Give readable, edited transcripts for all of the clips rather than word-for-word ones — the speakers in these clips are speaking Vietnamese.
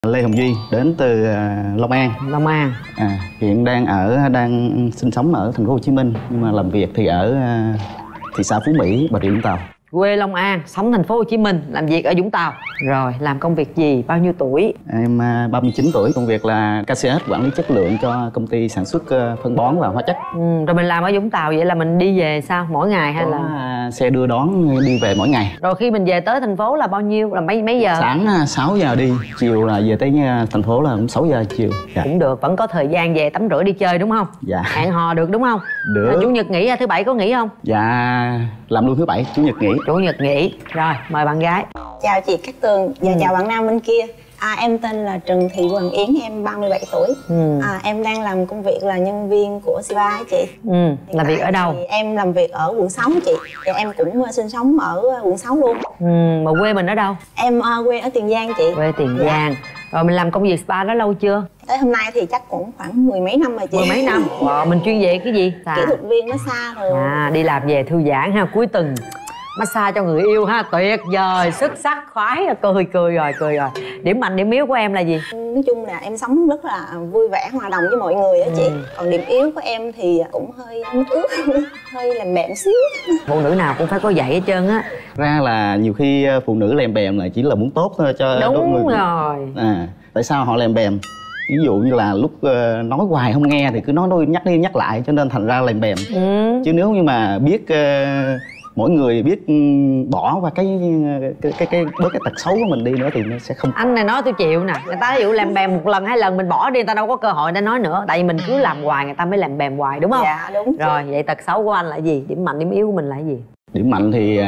Lê Hồng Duy đến từ Long An. Long An. Hiện đang sinh sống ở thành phố Hồ Chí Minh nhưng mà làm việc thì ở thị xã Phú Mỹ, Bà Rịa Vũng Tàu. Quê Long An, sống thành phố Hồ Chí Minh, làm việc ở Vũng Tàu. Rồi, làm công việc gì, bao nhiêu tuổi? Em 39 tuổi, công việc là KCS, quản lý chất lượng cho công ty sản xuất phân bón và hóa chất. Rồi mình làm ở Vũng Tàu vậy là mình đi về sao? Mỗi ngày hay là xe đưa đón đi về mỗi ngày. Rồi khi mình về tới thành phố là bao nhiêu? Là mấy giờ? Sáng 6 giờ đi, chiều là về tới thành phố là cũng 6 giờ chiều. Dạ. Cũng được, vẫn có thời gian về tắm rửa đi chơi đúng không? Dạ. Hẹn hò được đúng không? Được. Chủ nhật nghỉ, thứ bảy có nghỉ không? Dạ, làm luôn thứ bảy, chủ nhật nghỉ. Chủ nhật nghỉ. Rồi, mời bạn gái. Chào chị Cát Tường và chào bạn nam bên kia. Em tên là Trần Thị Hoàng Yến, em 37 tuổi. Em đang làm công việc là nhân viên của Sipa á chị. Làm việc ở đâu? Em làm việc ở quận 6 chị. Và em cũng sinh sống ở quận 6 luôn. Mà quê mình ở đâu? Em quê ở Tiền Giang chị. Quê Tiền Giang. Rồi mình làm công việc spa đó lâu chưa? Tới hôm nay thì chắc cũng khoảng 10 mấy năm rồi chị. 10 mấy năm. Wow, mình chuyên về cái gì? Kỹ thuật viên massage rồi. Đi làm về thư giãn ha, cuối tuần massage cho người yêu ha, tuyệt vời, xuất sắc, khoái, cười rồi. Điểm mạnh điểm yếu của em là gì? Nói chung là em sống rất là vui vẻ, hòa đồng với mọi người á chị. Còn điểm yếu của em thì cũng hơi ướt, hơi làm bẹm xíu. Phụ nữ nào cũng phải có vậy hết trơn á. Ra là nhiều khi phụ nữ lèm bèm là chỉ là muốn tốt thôi cho đúng rồi. Tại sao họ lèm bèm? Ví dụ như là lúc nói hoài không nghe thì cứ nói đôi nhắc đi nhắc lại, cho nên thành ra lèm bèm. Chứ nếu như mà biết mỗi người biết bỏ qua cái bớt cái tật xấu của mình đi nữa thì nó sẽ không. Anh này nói tôi chịu nè. Người ta ví dụ làm bèm một lần hai lần mình bỏ đi, người ta đâu có cơ hội để nói nữa. Tại vì mình cứ làm hoài người ta mới làm bèm hoài, đúng không? Dạ đúng. Rồi vậy tật xấu của anh là gì? Điểm mạnh điểm yếu của mình là gì? Điểm mạnh thì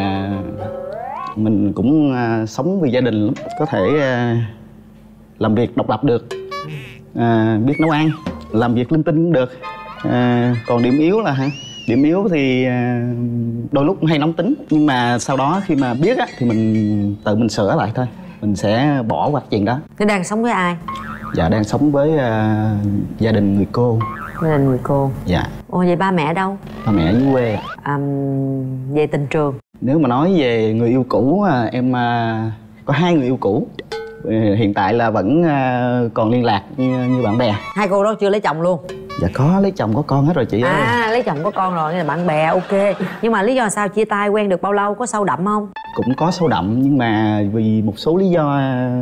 mình cũng sống vì gia đình lắm. Có thể làm việc độc lập được, biết nấu ăn, làm việc linh tinh cũng được. Còn điểm yếu là điểm yếu thì đôi lúc hay nóng tính, nhưng mà sau đó khi mà biết á thì mình tự mình sửa lại thôi, mình sẽ bỏ qua chuyện đó. Thế đang sống với ai? Dạ đang sống với gia đình người cô. Gia đình người cô. Dạ. Ồ vậy ba mẹ đâu? Ba mẹ ở dưới quê. Về tình trường. Nếu mà nói về người yêu cũ, em có 2 người yêu cũ. Hiện tại là vẫn còn liên lạc như bạn bè. 2 cô đó chưa lấy chồng luôn? Dạ có lấy chồng có con hết rồi chị ơi. Lấy chồng có con rồi, là bạn bè ok. Nhưng mà lý do sao chia tay, quen được bao lâu, có sâu đậm không? Cũng có sâu đậm nhưng mà vì một số lý do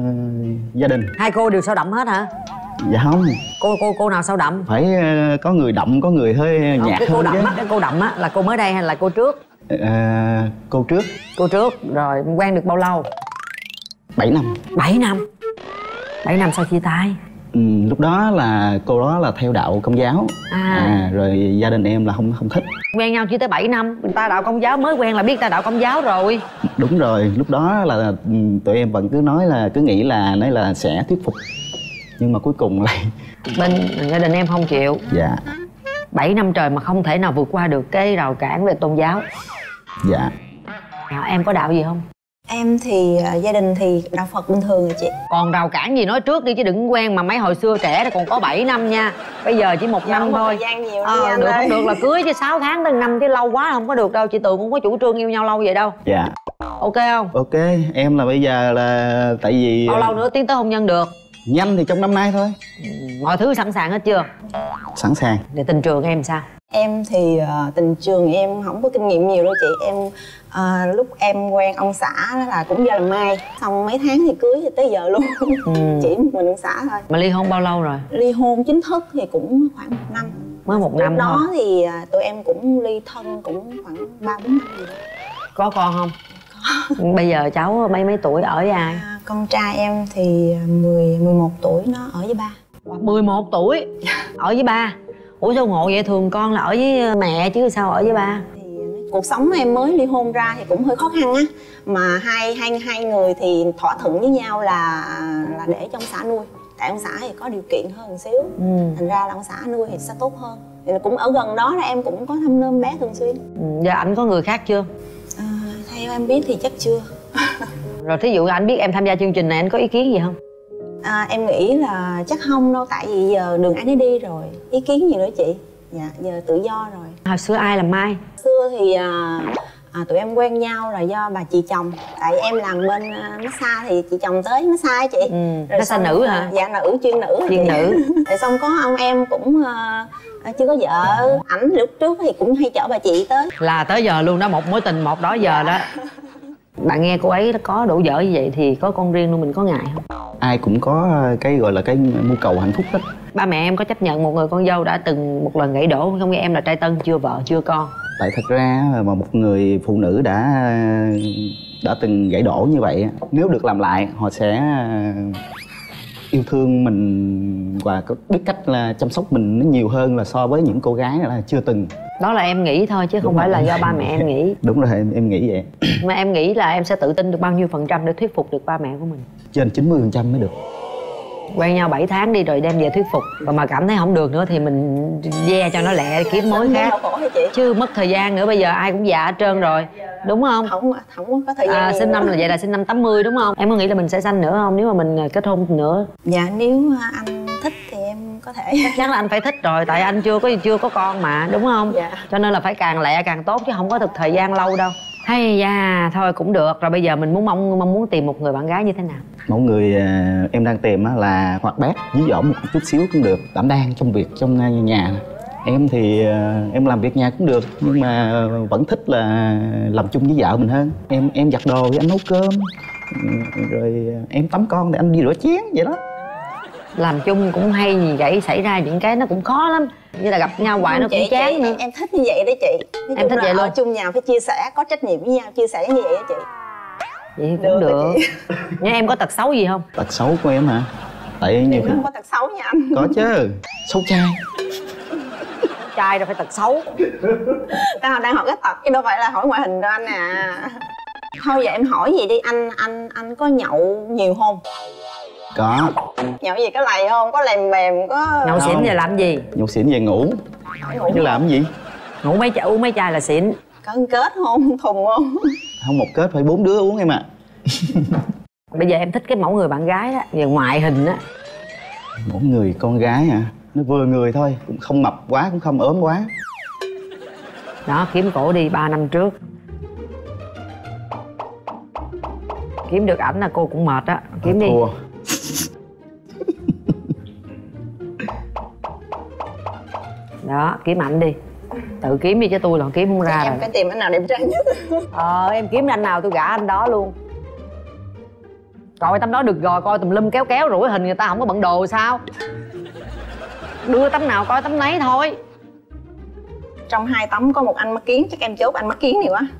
gia đình. 2 cô đều sâu đậm hết hả? Dạ không. Cô nào sâu đậm? Phải có người đậm, có người hơi nhạt hơn chứ. Cái cô đậm á là cô mới đây hay là cô trước? Cô trước. Cô trước. Rồi quen được bao lâu? 7 năm. 7 năm? 7 năm sao chia tay? Lúc đó là cô đó là theo đạo Công giáo. Rồi gia đình em là không thích. Quen nhau chỉ tới 7 năm, người ta đạo Công giáo, mới quen là biết ta đạo Công giáo rồi. Đúng rồi, lúc đó là tụi em vẫn cứ nghĩ là nói là sẽ thuyết phục, nhưng mà cuối cùng lại bên gia đình em không chịu. Dạ. 7 năm trời mà không thể nào vượt qua được cái rào cản về tôn giáo. Dạ. Em có đạo gì không? Em thì gia đình thì đạo Phật bình thường rồi chị. Còn rào cản gì nói trước đi chứ đừng quen mà mấy hồi xưa trẻ còn có 7 năm nha. Bây giờ chỉ 1 năm thôi. Thời gian nhiều Được không được là cưới chứ 6 tháng tới 5 chứ lâu quá không có được đâu. Chị Tường cũng có chủ trương yêu nhau lâu vậy đâu. Dạ. Ok không? Ok, em là bây giờ là tại vì bao lâu nữa tiến tới hôn nhân được? Nhanh thì trong năm nay thôi. Mọi thứ sẵn sàng hết chưa? Sẵn sàng. Để tình trường em sao? Em thì tình trường em không có kinh nghiệm nhiều đâu chị. Em lúc em quen ông xã đó là cũng do làm mai, xong mấy tháng thì cưới thì tới giờ luôn. Chỉ một mình ông xã thôi. Mà ly hôn bao lâu rồi? Ly hôn chính thức thì cũng khoảng 1 năm. Mới 1 năm lúc đó thôi. Thì tụi em cũng ly thân cũng khoảng 3-4 năm gì đó. Có con không? Có. Bây giờ cháu mấy tuổi ở với ai? Con trai em thì 11 tuổi, nó ở với ba. 11 tuổi? Ở với ba? Ủa sao ngộ vậy? Thường con là ở với mẹ chứ sao ở với ba? Thì cuộc sống em mới ly hôn ra thì cũng hơi khó khăn á. Mà hai người thì thỏa thuận với nhau là để cho ông xã nuôi. Tại ông xã thì có điều kiện hơn một xíu. Thành ra là ông xã nuôi thì sẽ tốt hơn. Thì cũng ở gần đó là em cũng có thăm nom bé thường xuyên. Giờ anh có người khác chưa? Theo em biết thì chắc chưa. Rồi thí dụ anh biết em tham gia chương trình này, anh có ý kiến gì không? Em nghĩ là chắc không đâu, tại vì giờ đường ai nấy đi rồi. Ý kiến gì nữa chị? Dạ, giờ tự do rồi. Hồi xưa ai làm mai? Xưa thì Tụi em quen nhau là do bà chị chồng. Tại em làm bên massage thì chị chồng tới massage chị. Massage nữ hả? Dạ nữ, chuyên nữ. Chuyên nữ. Rồi xong có ông em cũng chưa có vợ. Ảnh lúc trước thì cũng hay chở bà chị tới. Là tới giờ luôn đó, một mối tình một đó giờ đó. Bạn nghe cô ấy có đủ dở như vậy thì có con riêng luôn mình có ngại không? Ai cũng có cái gọi là cái mưu cầu hạnh phúc hết. Ba mẹ em có chấp nhận một người con dâu đã từng một lần gãy đổ không? Nghe em là trai tân, chưa vợ chưa con. Tại thật ra mà một người phụ nữ đã từng gãy đổ như vậy, nếu được làm lại họ sẽ yêu thương mình và có biết cách là chăm sóc mình nó nhiều hơn là so với những cô gái là chưa từng. Đó là em nghĩ thôi chứ Đúng không phải rồi. là do ba mẹ em nghĩ. Đúng rồi, em nghĩ vậy. Mà em nghĩ là em sẽ tự tin được bao nhiêu % để thuyết phục được ba mẹ của mình? Trên 90% mới được. Quen nhau 7 tháng đi rồi đem về thuyết phục. Còn mà cảm thấy không được nữa thì mình ve cho nó lẹ, kiếm mối khác. Chứ mất thời gian nữa, bây giờ ai cũng già hết trơn rồi. Đúng không? Không có thời gian sinh năm là vậy, là sinh năm 80 đúng không? Em có nghĩ là mình sẽ sanh nữa không nếu mà mình kết hôn nữa? Dạ nếu anh thích thì em có thể. Chắc chắn là anh phải thích rồi, tại anh chưa có con mà, đúng không? Dạ. Cho nên là phải càng lẹ càng tốt chứ không có được thời gian lâu đâu. Hay da, thôi cũng được. Rồi bây giờ mình mong muốn tìm một người bạn gái như thế nào? Mẫu người em đang tìm là hoạt bát, dí dỏm một chút xíu cũng được, đảm đang trong việc trong nhà. Em thì em làm việc nhà cũng được, nhưng mà vẫn thích là làm chung với vợ mình hơn. Em giặt đồ thì anh nấu cơm, rồi em tắm con thì anh đi rửa chén vậy đó. Làm chung cũng hay, gì vậy xảy ra những cái nó cũng khó lắm, như là gặp nhau hoài nó cũng chán nữa. Em thích như vậy đấy chị. Em thích vậy luôn. Ở chung nhà phải chia sẻ, có trách nhiệm với nhau, chia sẻ như vậy đó chị. Vậy cũng được. Nhưng em có tật xấu gì không? Tật xấu của em hả? Tại nhiều Em không có tật xấu nha anh. có chứ, xấu trai. Trai đâu phải tật xấu. Đang hỏi cái tật chứ đâu phải là hỏi ngoại hình đâu anh à. Thôi giờ em hỏi gì đi, anh có nhậu nhiều không? Có. Nhậu gì có lầy không? Có lèm bèm có. Nhậu xỉn giờ làm gì? Nhậu xỉn về ngủ. Chứ làm cái gì? Ngủ uống mấy chai là xỉn. Có kết không? Thùng không? Không một kết phải 4 đứa uống em ạ. Bây giờ em thích cái mẫu người bạn gái đó, về ngoại hình á. Mẫu người con gái hả? Nó vừa người thôi, cũng không mập quá cũng không ốm quá. Đó, kiếm cổ đi 3 năm trước. Kiếm được ảnh là cô cũng mệt á. Kiếm đi. Thua. Đó, kiếm ảnh đi. Tự kiếm đi chứ tôi là kiếm không ra em rồi. phải tìm anh nào đẹp trai nhất. Em kiếm anh nào tôi gả anh đó luôn. Coi tấm đó được rồi, coi tùm lum kéo rủi hình người ta không có bận đồ sao. Đưa tấm nào coi tấm nấy thôi. Trong 2 tấm có một anh mắt kiến, chắc em chốt anh mắt kiến này quá.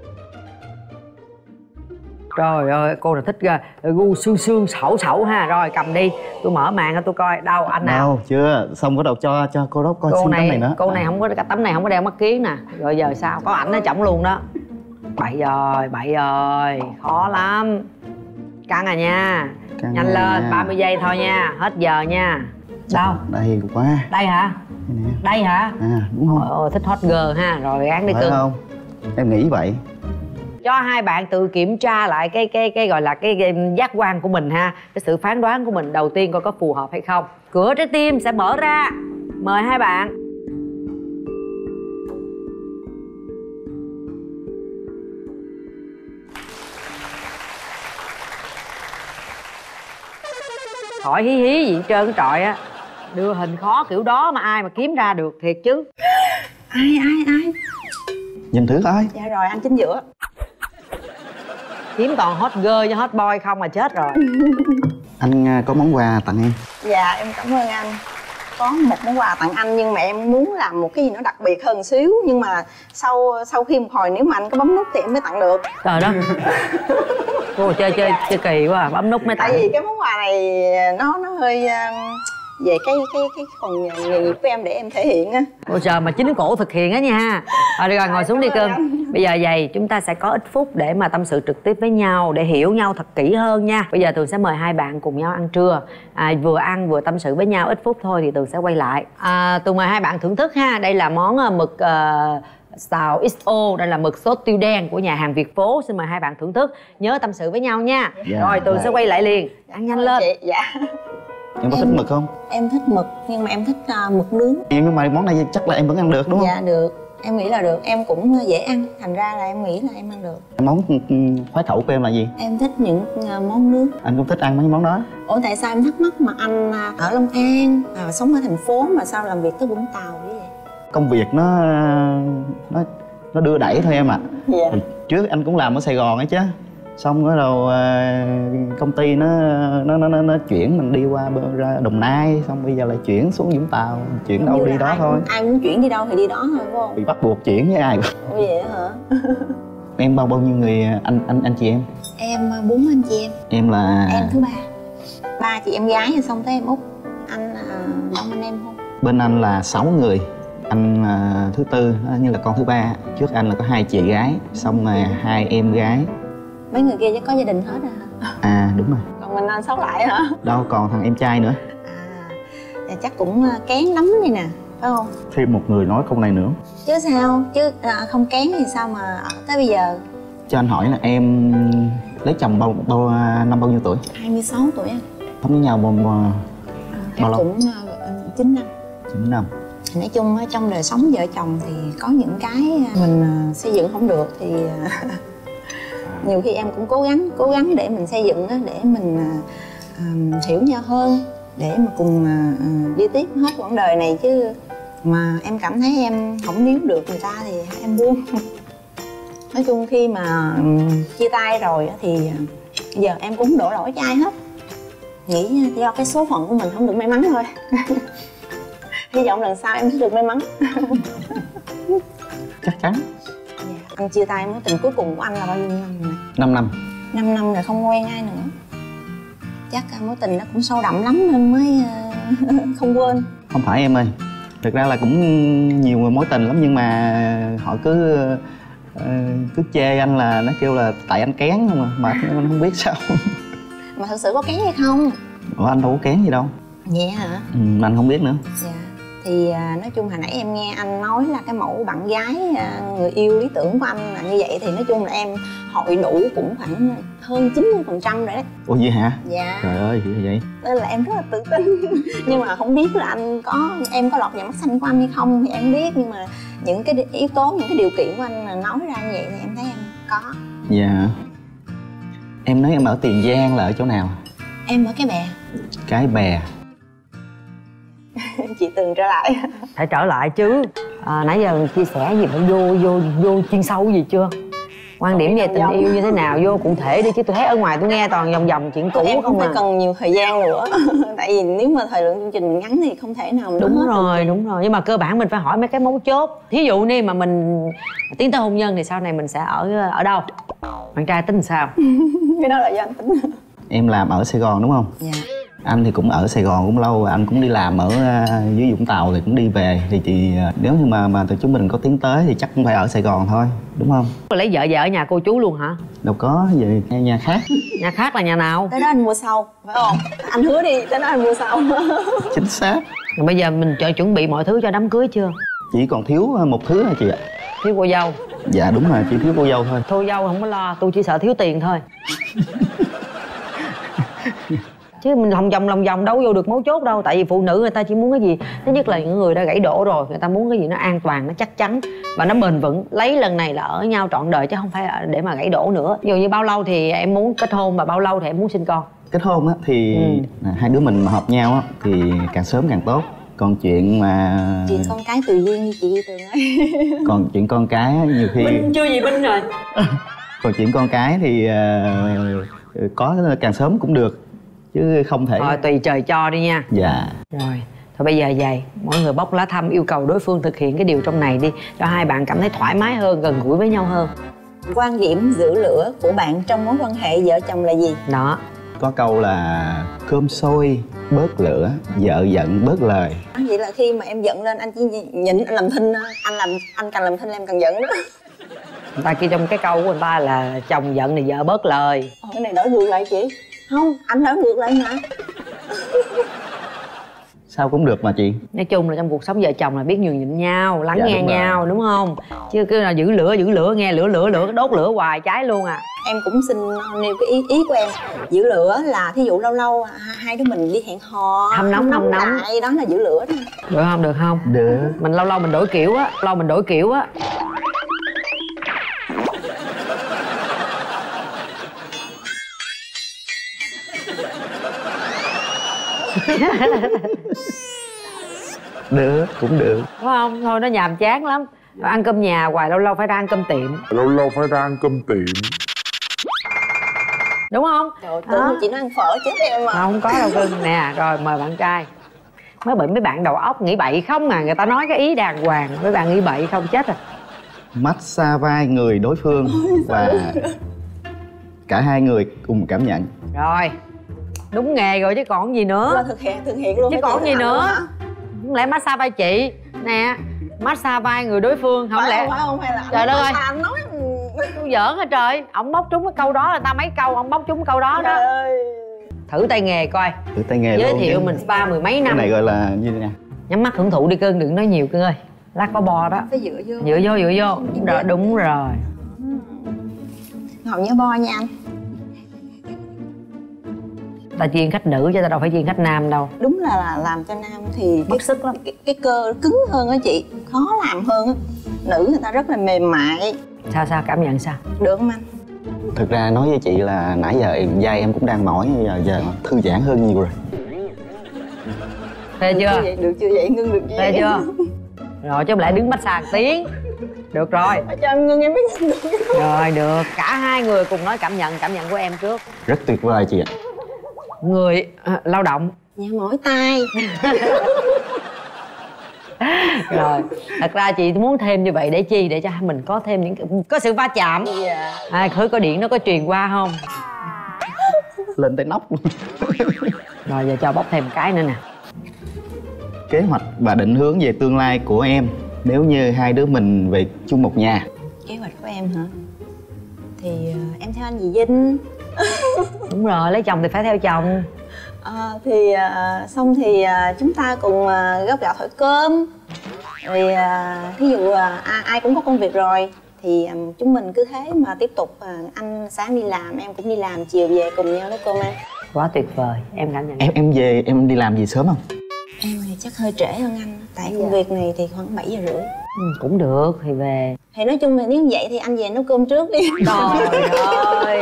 Trời ơi, cô nào thích gu xương xẩu ha. Rồi cầm đi, tôi mở màn cho tôi coi. Đâu anh nào? Đâu, chưa, xong bắt đầu cho cô đó coi xin tấm này nữa. Cô này không có, tấm này không có đeo mắt kiến nè. Rồi giờ sao? Có ảnh ở trỏng luôn đó. Bậy rồi, khó lắm. Căng à nha. Căng Nhanh lên, nha. 30 giây thôi nha. Hết giờ nha. Đâu? Đây quá. Đây hả? Đây nè. Đây hả? Đúng không? Ôi, thích hot girl ha. Rồi gán đi Phải cưng. không? Em nghĩ vậy. Cho hai bạn tự kiểm tra lại cái gọi là cái giác quan của mình ha, cái sự phán đoán của mình đầu tiên coi có phù hợp hay không. Cửa trái tim sẽ mở ra. Mời hai bạn. Khỏi hí gì trơn trọi á. Đưa hình khó kiểu đó mà ai mà kiếm ra được thiệt chứ. Ai? Nhìn thử coi. Dạ rồi, anh chính giữa. Kiếm toàn hot girl với hot boy không mà chết rồi. Anh có món quà tặng em. Dạ em cảm ơn anh. Có một món quà tặng anh nhưng mà em muốn làm một cái gì nó đặc biệt hơn xíu. Nhưng mà sau khi một hồi nếu mà anh có bấm nút thì em mới tặng được. Trời đất. Cô chơi kỳ quá à. Bấm nút mới tặng. Tại vì cái món quà này nó hơi về cái phần nghề nghiệp của em để em thể hiện á. Ôi trời, mà chính cổ thực hiện á nha. Được rồi, ngồi xuống đi cưng. Bây giờ vậy chúng ta sẽ có ít phút để mà tâm sự trực tiếp với nhau, để hiểu nhau thật kỹ hơn nha. Bây giờ Tường sẽ mời hai bạn cùng nhau ăn trưa. Vừa ăn vừa tâm sự với nhau ít phút thôi thì Tường sẽ quay lại. Tường mời hai bạn thưởng thức ha. Đây là món mực xào XO, đây là mực sốt tiêu đen của nhà hàng Việt Phố. Xin mời hai bạn thưởng thức. Nhớ tâm sự với nhau nha. Rồi Tường sẽ quay lại liền. Ăn nhanh lên. Chị, dạ. Em có thích mực không? Em thích mực nhưng mà em thích mực nướng. Nhưng mà món này chắc là em vẫn ăn được đúng không? Dạ được. Em nghĩ là được, em cũng dễ ăn, thành ra là em nghĩ là em ăn được. Món khoái khẩu của em là gì? Em thích những món nướng. Anh cũng thích ăn mấy món đó. Ủa tại sao em thắc mắc mà anh ở Long An, sống ở thành phố mà sao làm việc tới Vũng Tàu như vậy? Công việc nó đưa đẩy thôi em ạ. Dạ. Trước anh cũng làm ở Sài Gòn ấy chứ. Xong rồi đầu công ty nó chuyển mình đi qua ra Đồng Nai, xong bây giờ lại chuyển xuống Vũng Tàu, chuyển đâu đi đó thôi. Ai muốn chuyển đi đâu thì đi đó thôi phải không? Bị bắt buộc chuyển với ai? Ủa vậy hả? Em bao nhiêu người anh chị em? Em 4 anh chị em. Em là Em thứ 3. 3 chị em gái rồi xong tới em út. Anh đông anh em không? bên anh là 6 người. Anh thứ tư như là con thứ 3. Trước anh là có 2 chị gái, xong rồi 2 em gái. Mấy người kia chắc có gia đình hết rồi hả? À đúng rồi. Còn mình anh sống lại hả? Đâu còn thằng em trai nữa. Dạ chắc cũng kén lắm đây nè, phải không? Thêm một người nói câu này nữa. Chứ sao, chứ không kén thì sao mà ở tới bây giờ? Cho anh hỏi là em lấy chồng năm bao nhiêu tuổi? 26 tuổi anh. Sống với nhau bao lâu? Cũng 9 năm. 9 năm. Nói chung trong đời sống vợ chồng thì có những cái mình xây dựng không được thì nhiều khi em cũng cố gắng để mình xây dựng để mình hiểu nhau hơn, để mà cùng đi tiếp hết quãng đời này. Chứ mà em cảm thấy em không níu được người ta thì em buông. Nói chung khi mà chia tay rồi thì giờ em cũng đổ lỗi cho ai hết, nghĩ do cái số phận của mình không được may mắn thôi. Hy vọng lần sau em sẽ được may mắn. Chắc chắn. Dạ. Anh chia tay mối tình cuối cùng của anh là bao nhiêu năm rồi? 5 năm. 5 năm rồi không quen ai nữa. Chắc mối tình nó cũng sâu đậm lắm nên mới không quên. Không phải em ơi. Thực ra là cũng nhiều người mối tình lắm, nhưng mà họ cứ chê anh, là nó kêu là tại anh kén không mà anh không biết sao. Mà thật sự có kén hay không? Ủa anh đâu có kén gì đâu. Vậy hả? Anh không biết nữa. Dạ. Thì nói chung hồi nãy em nghe anh nói là cái mẫu bạn gái người yêu lý tưởng của anh là như vậy, thì nói chung là em hội đủ cũng khoảng hơn 90% rồi đấy. Ủa gì hả? Dạ. Trời ơi gì vậy? Nên là em rất là tự tin. Nhưng mà không biết là em có lọt vào mắt xanh của anh hay không thì em biết, nhưng mà những cái yếu tố, những cái điều kiện của anh nói ra như vậy thì em thấy em có. Dạ. Em nói em ở Tiền Giang là ở chỗ nào? Em ở Cái Bè. Cái Bè. Chị Tường trở lại. Phải trở lại chứ. Nãy giờ chia sẻ gì phải vô chuyên sâu gì chưa? Quan điểm về tình yêu như thế nào, vô cụ thể đi, chứ tôi thấy ở ngoài tôi nghe toàn vòng chuyện cũ em không phải à. cần nhiều thời gian nữa. Tại vì nếu mà thời lượng chương trình ngắn thì không thể nào mà Đúng hết rồi, được. đúng rồi. Nhưng mà cơ bản mình phải hỏi mấy cái mấu chốt. Thí dụ như mà mình tiến tới hôn nhân thì sau này mình sẽ ở đâu? Bạn trai tính sao? Cái đó là do anh tính. Em làm ở Sài Gòn đúng không? Dạ. Anh thì cũng ở Sài Gòn cũng lâu, anh cũng đi làm ở dưới Vũng Tàu thì cũng đi về. Thì chị nếu như mà tụi chúng mình có tiến tới thì chắc cũng phải ở Sài Gòn thôi, đúng không? Lấy vợ về ở nhà cô chú luôn hả? Đâu có gì, nhà khác. Nhà khác là nhà nào? Tới đó anh mua sau, phải không? Anh hứa đi, tới đó anh mua sau. Chính xác. Rồi bây giờ mình chuẩn bị mọi thứ cho đám cưới chưa? Chỉ còn thiếu một thứ thôi chị ạ. Thiếu cô dâu. Dạ đúng rồi, chỉ thiếu cô dâu thôi. Cô dâu không có lo, tôi chỉ sợ thiếu tiền thôi. Chứ mình lòng vòng đâu vô được mấu chốt đâu. Tại vì phụ nữ người ta chỉ muốn cái gì, thứ nhất là những người đã gãy đổ rồi, người ta muốn cái gì nó an toàn, nó chắc chắn và nó bền vững. Lấy lần này là ở nhau trọn đời chứ không phải để mà gãy đổ nữa. Ví dụ như bao lâu thì em muốn kết hôn và bao lâu thì em muốn sinh con? Kết hôn á thì hai đứa mình mà hợp nhau á thì càng sớm càng tốt. Còn chuyện mà chuyện con cái tùy duyên như chị Tường ơi. Còn chuyện con cái nhiều khi Binh chưa gì binh rồi. Còn chuyện con cái thì có càng sớm cũng được, chứ không thể. Rồi tùy trời cho đi nha. Dạ. Rồi thôi bây giờ vậy, mỗi người bóc lá thăm yêu cầu đối phương thực hiện cái điều trong này đi, cho hai bạn cảm thấy thoải mái hơn, gần gũi với nhau hơn. Quan điểm giữ lửa của bạn trong mối quan hệ vợ chồng là gì? Đó. Có câu là cơm sôi bớt lửa, vợ giận bớt lời. Vậy là khi mà em giận lên anh chỉ nhịn, anh làm thinh thôi. Anh càng làm thinh em càng giận đó. Người ta kia trong cái câu của người ta là chồng giận thì vợ bớt lời. Cái này đổi ngược lại chị. Không, anh đổi ngược lại mà. Sao cũng được mà chị. Nói chung là trong cuộc sống vợ chồng là biết nhường nhịn nhau, lắng nghe đúng nhau, đúng không? Chứ cứ là giữ lửa nghe lửa đốt lửa hoài cháy luôn à. Em cũng xin nêu cái ý của em. Giữ lửa là thí dụ lâu lâu hai đứa mình đi hẹn hò hâm nóng lại, đó là giữ lửa đó. Được không? Được. Mình lâu lâu mình đổi kiểu á, Được, cũng được. đúng không? Thôi nó nhàm chán lắm. Ăn cơm nhà hoài, lâu lâu phải ra ăn cơm tiệm, đúng không? Trời, tưởng chị nói ăn phở chết em mà. Không có đâu cưng. Nè, rồi mời bạn trai. Mới bị mấy bạn đầu óc nghĩ bậy không à, người ta nói cái ý đàng hoàng, mấy bạn nghĩ bậy không chết rồi. Massage vai người đối phương và cả hai người cùng cảm nhận. Rồi, đúng nghề rồi chứ còn gì nữa. Là thực hiện luôn Chứ còn gì nữa. Không lẽ massage vai chị nè, massage vai người đối phương, không lẽ phải không hay là trời đất ơi, anh nói tôi giỡn hả trời. Ổng bóc trúng cái câu đó là ta mấy câu, ổng bóc trúng câu đó đó. ơi. Thử tay nghề coi. Thử tay nghề Giới luôn. thiệu mình spa mười mấy Cái năm. này gọi là như thế nào? Nhắm mắt hưởng thụ đi cưng, đừng nói nhiều cưng ơi. Lát có bo đó. Phải dựa vô. Dựa vô. Đúng rồi. Ngọc nhớ bo nha anh. Ta chuyên khách nữ chứ ta đâu phải chuyên khách nam đâu. Đúng là làm cho nam thì Mất sức lắm. Cái cơ cứng hơn á chị, khó làm hơn á. Nữ người ta rất là mềm mại. Sao cảm nhận sao? Được không anh? Thực ra nói với chị là nãy giờ vai em cũng đang mỏi, giờ thư giãn hơn nhiều rồi. Phê chưa? Được chưa vậy? Ngưng được chưa? Phê chưa? Rồi chứ không lẽ đứng massage tiếng. Được rồi. Cho em ngưng em biết được. Rồi được, cả hai người cùng nói cảm nhận của em trước. Rất tuyệt vời chị ạ. Người lao động. Dạ mỏi tay. Rồi, thật ra chị muốn thêm như vậy để chi? Để cho mình có thêm có sự va chạm. Khởi có điện nó có truyền qua không? Lên tới nóc luôn. Rồi giờ cho bóc thêm cái nữa nè. Kế hoạch và định hướng về tương lai của em nếu như hai đứa mình về chung một nhà. Kế hoạch của em hả? Thì em theo anh dì Vinh. Đúng rồi, lấy chồng thì phải theo chồng. Xong thì chúng ta cùng gấp gạo thổi cơm. Rồi thí dụ ai cũng có công việc rồi thì chúng mình cứ thế mà tiếp tục. Anh sáng đi làm, em cũng đi làm, chiều về cùng nhau nấu cơm ăn. Quá tuyệt vời, em cảm nhận. Em về em đi làm gì sớm không? Em thì chắc hơi trễ hơn anh. Tại công việc này thì khoảng 7:30. Cũng được, thì về. Thì nói chung là nếu vậy thì anh về nấu cơm trước đi. Trời ơi.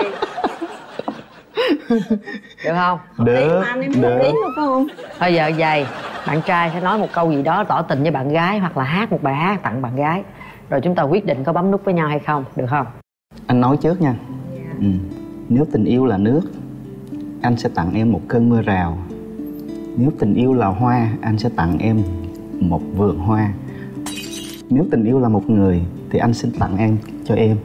Được không? Được. Được phải không? Thôi giờ vậy, bạn trai sẽ nói một câu gì đó tỏ tình với bạn gái, hoặc là hát một bài hát tặng bạn gái, rồi chúng ta quyết định có bấm nút với nhau hay không, được không? Anh nói trước nha. Nếu tình yêu là nước, anh sẽ tặng em một cơn mưa rào. Nếu tình yêu là hoa, anh sẽ tặng em một vườn hoa. Nếu tình yêu là một người thì anh xin tặng em cho em.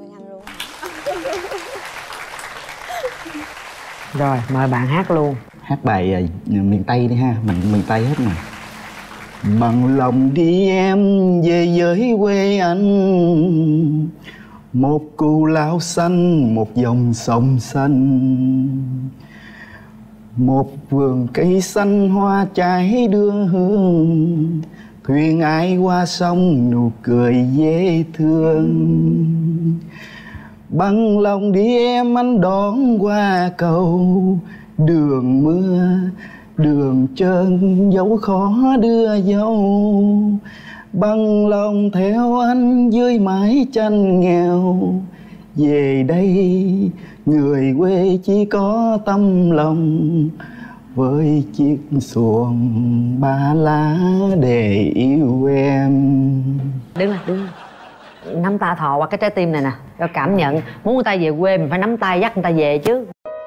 Rồi, mời bạn hát luôn. Hát bài miền Tây đi ha, mình miền Tây hết mà. Bằng lòng đi em về với quê anh, một cù lao xanh, một dòng sông xanh, một vườn cây xanh hoa trái đưa hương, thuyền ai qua sông nụ cười dễ thương. Bằng lòng đi em anh đón qua cầu, đường mưa đường trơn dẫu khó đưa dâu. Bằng lòng theo anh dưới mái tranh nghèo, về đây người quê chỉ có tâm lòng, với chiếc xuồng ba lá để yêu em. Đứng lên. Nắm tay thò qua cái trái tim này nè, cho cảm nhận. Muốn người ta về quê mình phải nắm tay dắt người ta về chứ.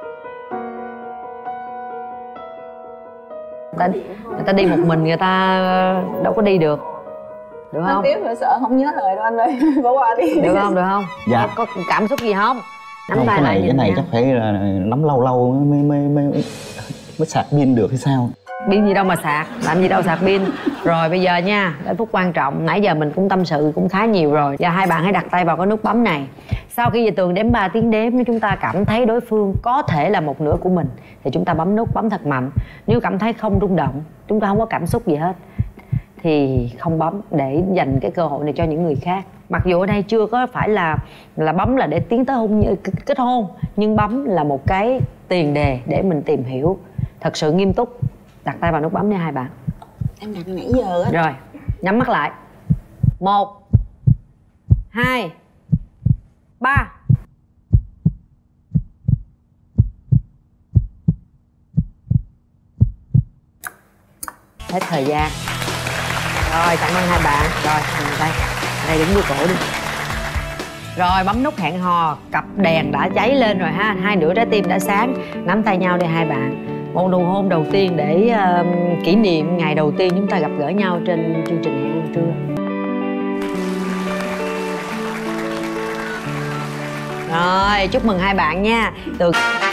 Người ta đi một mình người ta đâu có đi được. Được không? Tiếp rồi sợ không nhớ lời đâu anh ơi. Bỏ qua đi. Được không? Dạ. Có cảm xúc gì không? Nắm không, tay cái này chắc phải là nắm lâu lâu mới sạc pin được hay sao? Pin gì đâu mà sạc, làm gì đâu sạc pin. Rồi bây giờ nha, đến phút quan trọng. Nãy giờ mình cũng tâm sự cũng khá nhiều rồi. Giờ hai bạn hãy đặt tay vào cái nút bấm này. Sau khi về Tường đếm 3 tiếng đếm, nếu chúng ta cảm thấy đối phương có thể là một nửa của mình thì chúng ta bấm nút, bấm thật mạnh. Nếu cảm thấy không rung động, chúng ta không có cảm xúc gì hết thì không bấm, để dành cái cơ hội này cho những người khác. Mặc dù ở đây chưa có phải là bấm là để tiến tới kết hôn, nhưng bấm là một cái tiền đề để mình tìm hiểu thật sự nghiêm túc. Đặt tay vào nút bấm đi hai bạn. Em đặt nãy giờ á. Rồi, nhắm mắt lại. 1 2 3. Hết thời gian. Rồi, cảm ơn hai bạn. Rồi, đây đứng dưới cổ đi. Rồi, bấm nút hẹn hò. Cặp đèn đã cháy lên rồi ha. Hai nửa trái tim đã sáng. Nắm tay nhau đi hai bạn. Một nụ hôn đầu tiên để kỷ niệm ngày đầu tiên chúng ta gặp gỡ nhau trên chương trình Hẹn Ăn Trưa. Rồi, chúc mừng hai bạn nha. Tường